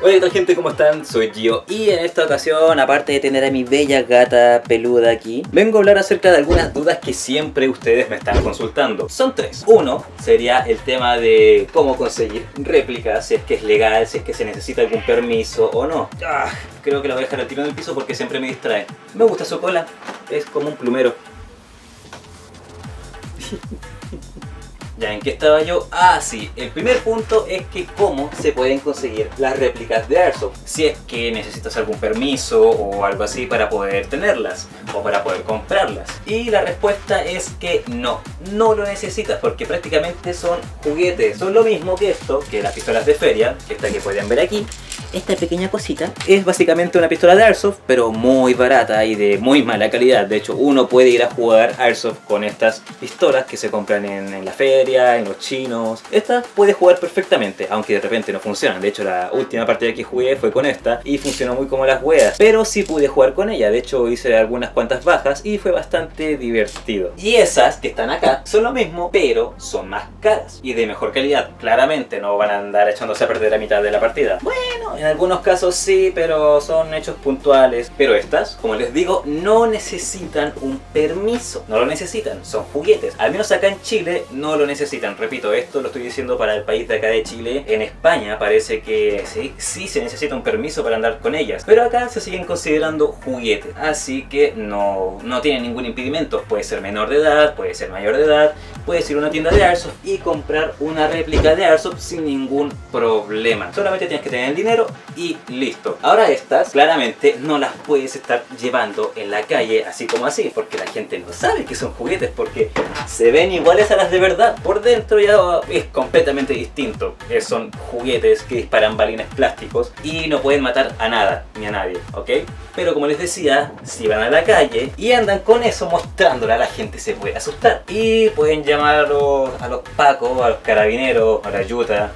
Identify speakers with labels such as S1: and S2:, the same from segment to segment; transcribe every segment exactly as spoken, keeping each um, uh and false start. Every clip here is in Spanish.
S1: Hola, ¿qué tal, gente? ¿Cómo están? Soy Gio y en esta ocasión, aparte de tener a mi bella gata peluda aquí, vengo a hablar acerca de algunas dudas que siempre ustedes me están consultando. Son tres. Uno sería el tema de cómo conseguir réplicas, si es que es legal, si es que se necesita algún permiso o no. Ah, creo que la voy a dejar al tiro en el piso porque siempre me distrae. Me gusta su cola, es como un plumero. Ya, ¿en qué estaba yo? Ah, sí, el primer punto es que cómo se pueden conseguir las réplicas de Airsoft. Si es que necesitas algún permiso o algo así para poder tenerlas o para poder comprarlas. Y la respuesta es que no, no lo necesitas porque prácticamente son juguetes. Son lo mismo que esto, que las pistolas de feria, que esta que pueden ver aquí. Esta pequeña cosita es básicamente una pistola de Airsoft, pero muy barata y de muy mala calidad. De hecho, uno puede ir a jugar Airsoft con estas pistolas que se compran en, en la feria, en los chinos. Esta puede jugar perfectamente, aunque de repente no funcionan. De hecho, la última partida que jugué fue con esta y funcionó muy como las hueas. Pero sí pude jugar con ella. De hecho, hice algunas cuantas bajas y fue bastante divertido. Y esas que están acá son lo mismo, pero son más caras y de mejor calidad. Claramente no van a andar echándose a perder a mitad de la partida. Bueno, en algunos casos sí, pero son hechos puntuales. Pero estas, como les digo, no necesitan un permiso. No lo necesitan, son juguetes. Al menos acá en Chile no lo necesitan. Repito, esto lo estoy diciendo para el país de acá de Chile. En España parece que sí, sí se necesita un permiso para andar con ellas. Pero acá se siguen considerando juguetes. Así que no, no tienen ningún impedimento. Puede ser menor de edad, puede ser mayor de edad. Puedes ir a una tienda de Airsoft y comprar una réplica de Airsoft sin ningún problema. Solamente tienes que tener el dinero y listo. Ahora estas claramente no las puedes estar llevando en la calle así como así, porque la gente no sabe que son juguetes, porque se ven iguales a las de verdad. Por dentro ya es completamente distinto. Son juguetes que disparan balines plásticos y no pueden matar a nada ni a nadie, ¿ok? Pero como les decía, si van a la calle y andan con eso mostrándola, la gente se puede asustar y pueden llamar a los, a los pacos, a los carabineros, a la ayuda,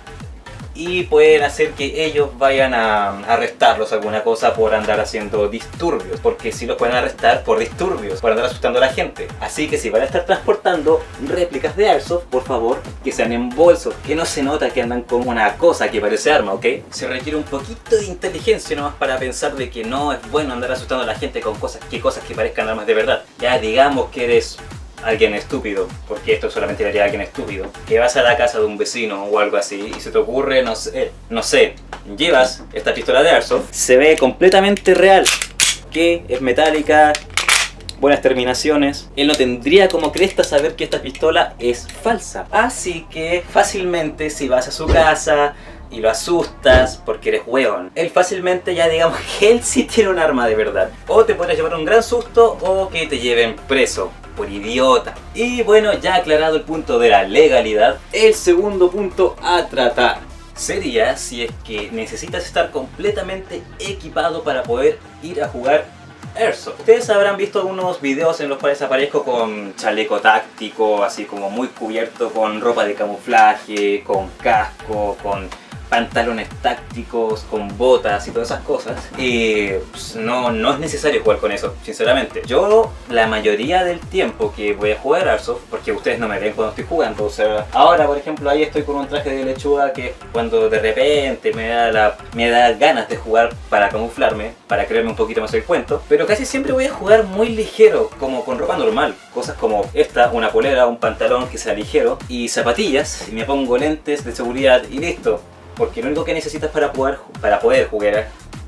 S1: y pueden hacer que ellos vayan a arrestarlos alguna cosa por andar haciendo disturbios, porque si los pueden arrestar por disturbios, por andar asustando a la gente. Así que si van a estar transportando réplicas de Airsoft, por favor, que sean en bolsos, que no se nota que andan con una cosa que parece arma, ¿ok? Se requiere un poquito de inteligencia nomás para pensar de que no es bueno andar asustando a la gente con cosas que, cosas que parezcan armas de verdad. Ya digamos que eres alguien estúpido, porque esto solamente le haría a alguien estúpido, que vas a la casa de un vecino o algo así y se te ocurre, no sé, no sé, llevas esta pistola de Airsoft, se ve completamente real, que es metálica, buenas terminaciones. Él no tendría como cresta saber que esta pistola es falsa, así que fácilmente si vas a su casa y lo asustas porque eres hueón, él fácilmente ya digamos que él sí tiene un arma de verdad, o te podrá llevar un gran susto o que te lleven preso por idiota. Y bueno, ya aclarado el punto de la legalidad, el segundo punto a tratar sería si es que necesitas estar completamente equipado para poder ir a jugar Airsoft. Ustedes habrán visto algunos videos en los cuales aparezco con chaleco táctico, así como muy cubierto, con ropa de camuflaje, con casco, con pantalones tácticos, con botas y todas esas cosas. Y pues, no, no es necesario jugar con eso, sinceramente. Yo la mayoría del tiempo que voy a jugar Airsoft, porque ustedes no me ven cuando estoy jugando, o sea, ahora por ejemplo ahí estoy con un traje de lechuga que cuando de repente me da, la, me da ganas de jugar para camuflarme, para creerme un poquito más el cuento, pero casi siempre voy a jugar muy ligero, como con ropa normal, cosas como esta, una polera, un pantalón que sea ligero y zapatillas, y me pongo lentes de seguridad y listo. Porque lo único que necesitas para poder, para poder jugar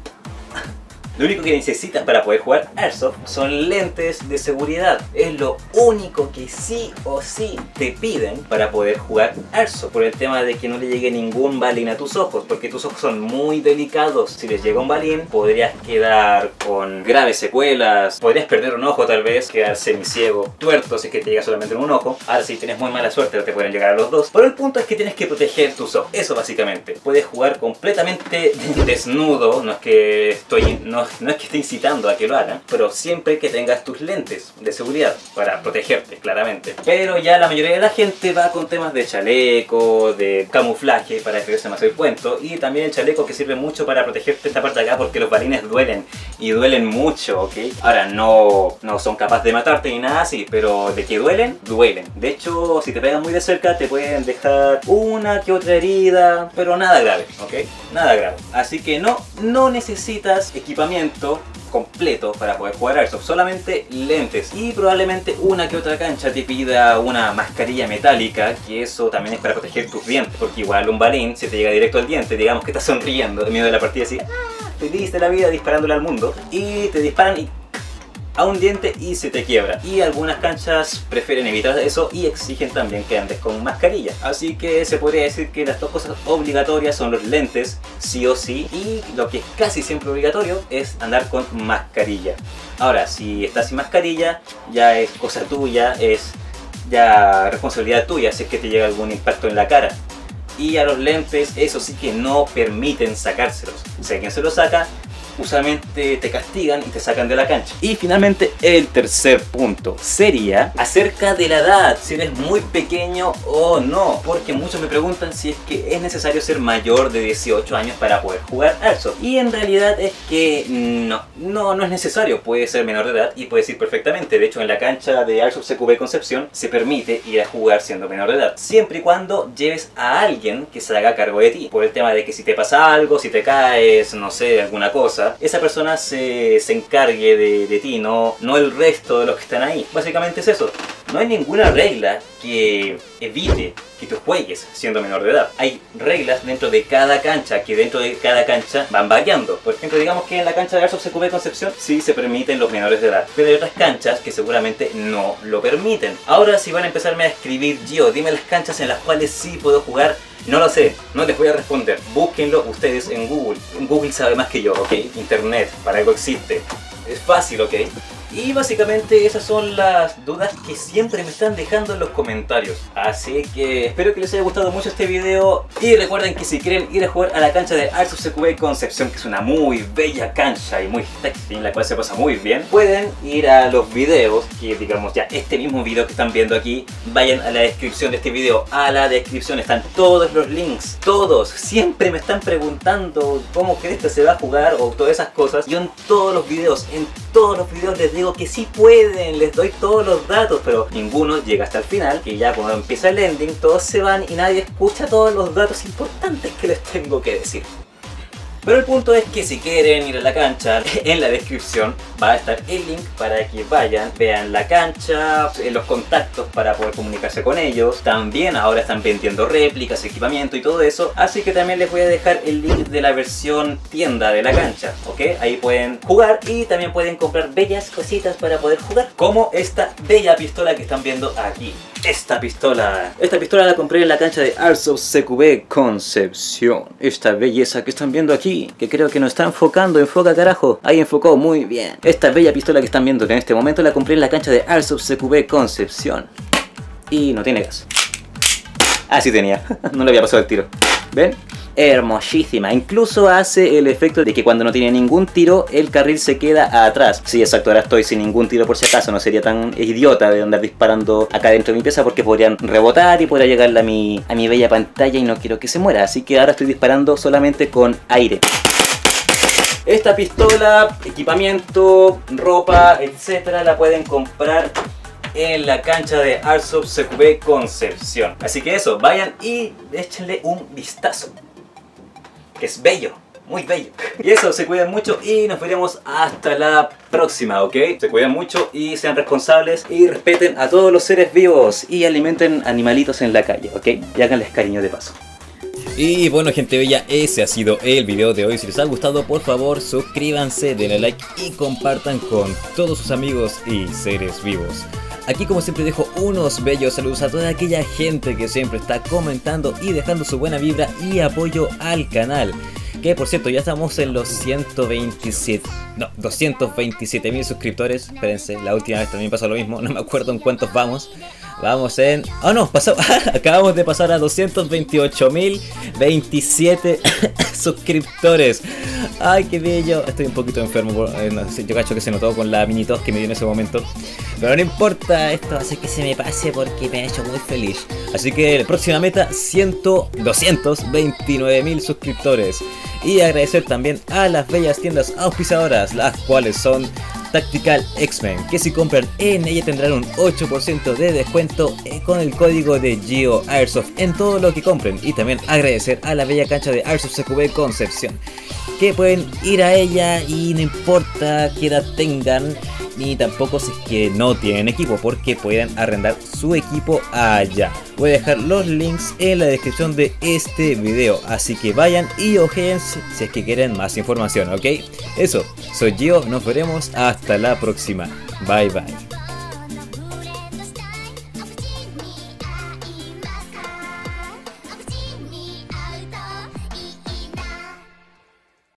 S1: Lo único que necesitas para poder jugar Airsoft son lentes de seguridad. Es lo único que sí o sí te piden para poder jugar Airsoft. Por el tema de que no le llegue ningún balín a tus ojos, porque tus ojos son muy delicados. Si les llega un balín, podrías quedar con graves secuelas. Podrías perder un ojo tal vez, quedar semiciego, tuerto si es que te llega solamente en un ojo. Ahora si tienes muy mala suerte te pueden llegar a los dos. Pero el punto es que tienes que proteger tus ojos. Eso básicamente. Puedes jugar completamente desnudo. No es que estoy... No, no es que esté incitando a que lo hagan, pero siempre que tengas tus lentes de seguridad para protegerte, claramente. Pero ya la mayoría de la gente va con temas de chaleco, de camuflaje para creerse más el cuento, y también el chaleco que sirve mucho para protegerte esta parte de acá porque los balines duelen y duelen mucho, ¿ok? Ahora no, no son capaces de matarte ni nada así, pero de que duelen, duelen. De hecho, si te pegan muy de cerca te pueden dejar una que otra herida, pero nada grave, ¿ok? Nada grave. Así que no, no necesitas equipamiento completo para poder jugar Airsoft, solamente lentes, y probablemente una que otra cancha te pida una mascarilla metálica, que eso también es para proteger tus dientes, porque igual un balín si te llega directo al diente, digamos que estás sonriendo en medio de la partida así, ¡ah! Feliz de la vida disparándole al mundo, y te disparan y a un diente y se te quiebra, y algunas canchas prefieren evitar eso y exigen también que andes con mascarilla. Así que se podría decir que las dos cosas obligatorias son los lentes, sí o sí, y lo que es casi siempre obligatorio es andar con mascarilla. Ahora, si estás sin mascarilla, ya es cosa tuya, es ya responsabilidad tuya si es que te llega algún impacto en la cara. Y a los lentes, eso sí que no permiten sacárselos. Si alguien se los saca, usualmente te castigan y te sacan de la cancha. Y finalmente el tercer punto sería acerca de la edad, si eres muy pequeño o no, porque muchos me preguntan si es que es necesario ser mayor de dieciocho años para poder jugar Airsoft, y en realidad es que no, no, no es necesario. Puedes ser menor de edad y puedes ir perfectamente. De hecho, en la cancha de Airsoft C Q B Concepción se permite ir a jugar siendo menor de edad, siempre y cuando lleves a alguien que se haga cargo de ti, por el tema de que si te pasa algo, si te caes, no sé, alguna cosa, esa persona se, se encargue de, de ti, no, no el resto de los que están ahí. Básicamente es eso. No hay ninguna regla que evite que tú juegues siendo menor de edad. Hay reglas dentro de cada cancha, que dentro de cada cancha van variando. Por ejemplo, digamos que en la cancha de Airsoft C Q B Concepción sí se permiten los menores de edad, pero hay otras canchas que seguramente no lo permiten. Ahora, si van a empezarme a escribir, Gio, dime las canchas en las cuales sí puedo jugar, no lo sé, no les voy a responder. Búsquenlo ustedes en Google. Google sabe más que yo, ¿ok? Internet, para algo existe. Es fácil, ¿ok? Y básicamente esas son las dudas que siempre me están dejando en los comentarios. Así que espero que les haya gustado mucho este video. Y recuerden que si quieren ir a jugar a la cancha de Airsoft C Q B Concepción, que es una muy bella cancha y muy sexy, en la cual se pasa muy bien, pueden ir a los videos, que digamos ya este mismo video que están viendo aquí. Vayan a la descripción de este video. A la descripción están todos los links. Todos. Siempre me están preguntando cómo crees que se va a jugar o todas esas cosas. Yo en todos los videos, en todos los videos les digo que sí pueden, les doy todos los datos, pero ninguno llega hasta el final, que ya cuando empieza el ending todos se van y nadie escucha todos los datos importantes que les tengo que decir. Pero el punto es que si quieren ir a la cancha, en la descripción va a estar el link para que vayan, vean la cancha, los contactos para poder comunicarse con ellos. También ahora están vendiendo réplicas, equipamiento y todo eso, así que también les voy a dejar el link de la versión tienda de la cancha, ¿ok? Ahí pueden jugar y también pueden comprar bellas cositas para poder jugar, como esta bella pistola que están viendo aquí. Esta pistola, esta pistola la compré en la cancha de Airsoft C Q B Concepción. Esta belleza que están viendo aquí, que creo que no está enfocando, enfoca carajo. Ahí enfocó, muy bien. Esta bella pistola que están viendo que en este momento la compré en la cancha de Airsoft C Q B Concepción. Y no tiene gas. Ah, sí tenía, no le había pasado el tiro. ¿Ven? Hermosísima, incluso hace el efecto de que cuando no tiene ningún tiro el carril se queda atrás. Sí, exacto, ahora estoy sin ningún tiro por si acaso, no sería tan idiota de andar disparando acá dentro de mi pieza porque podrían rebotar y podría llegarle a mi, a mi bella pantalla y no quiero que se muera, así que ahora estoy disparando solamente con aire. Esta pistola, equipamiento, ropa, etcétera, la pueden comprar en la cancha de Airsoft C Q B Concepción. Así que eso, vayan y échenle un vistazo, que es bello, muy bello. Y eso, se cuidan mucho y nos veremos hasta la próxima, ¿ok? Se cuidan mucho y sean responsables y respeten a todos los seres vivos y alimenten animalitos en la calle, ¿ok? Y háganles cariño de paso.
S2: Y bueno, gente bella, ese ha sido el video de hoy. Si les ha gustado, por favor suscríbanse, denle like y compartan con todos sus amigos y seres vivos. Aquí como siempre dejo unos bellos saludos a toda aquella gente que siempre está comentando y dejando su buena vibra y apoyo al canal. Que por cierto, ya estamos en los ciento veintisiete, no, doscientos veintisiete mil suscriptores. Espérense, la última vez también pasó lo mismo, no me acuerdo en cuántos vamos. Vamos en... Oh no, pasó, acabamos de pasar a doscientos veintiocho mil veintisiete suscriptores. Ay, qué bello. Estoy un poquito enfermo, por, eh, no sé, yo cacho que se notó con la mini tos que me dio en ese momento. Pero no importa, esto hace que se me pase porque me ha hecho muy feliz. Así que la próxima meta, cien, doscientos veintinueve mil suscriptores. Y agradecer también a las bellas tiendas auspiciadoras, las cuales son Tactical X-Men, que si compran en ella tendrán un ocho por ciento de descuento con el código de Gio Airsoft en todo lo que compren. Y también agradecer a la bella cancha de Airsoft C Q B Concepción, que pueden ir a ella y no importa qué edad tengan, ni tampoco si es que no tienen equipo, porque pueden arrendar su equipo allá. Voy a dejar los links en la descripción de este video, así que vayan y ojeen si es que quieren más información, ¿ok? Eso, soy Gio, nos veremos hasta la próxima. Bye bye.